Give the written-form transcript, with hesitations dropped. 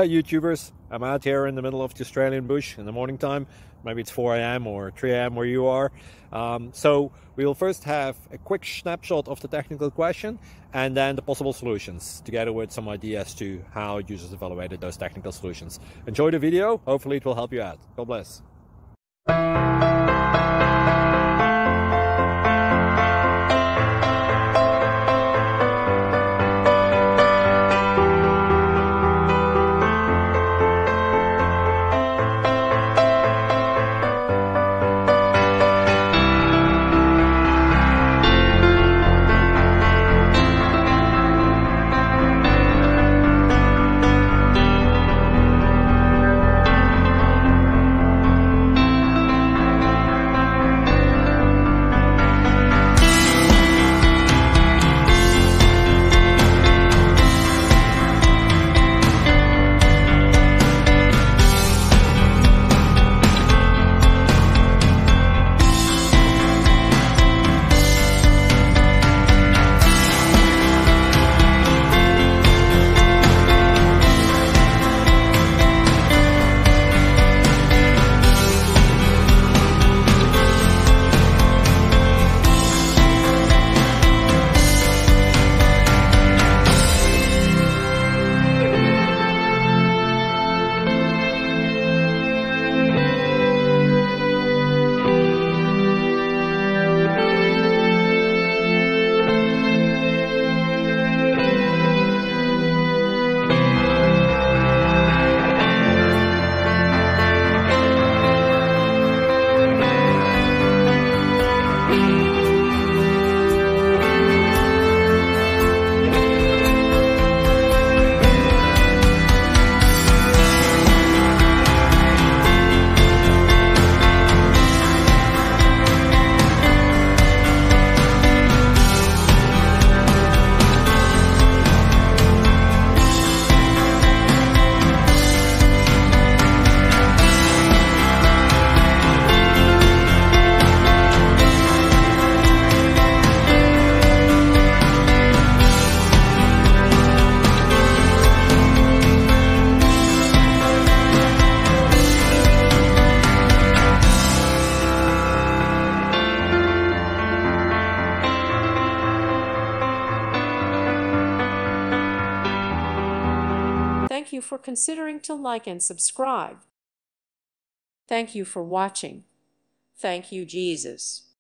Hi YouTubers, I'm out here in the middle of the Australian bush in the morning time. Maybe it's 4 a.m. or 3 a.m. where you are. So we will first have a quick snapshot of the technical question and then the possible solutions, together with some ideas to how users evaluated those technical solutions. Enjoy the video, hopefully it will help you out. God bless. Thank you for considering to like and subscribe. Thank you for watching. Thank you, Jesus.